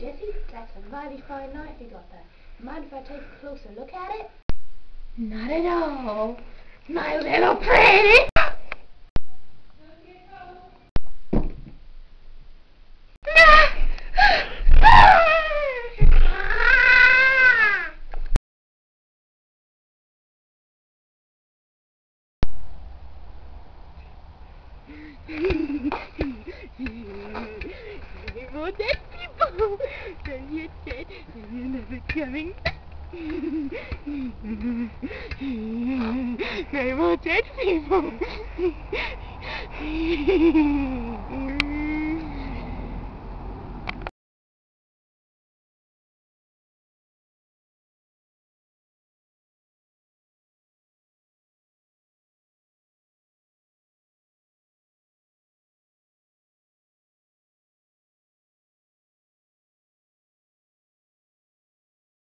Jessie, that's a mighty fine knife you got there. Mind if I take a closer look at it? Not at all, my little pretty. Oh, dead people! Then you're dead, and you're never coming back. No more dead people.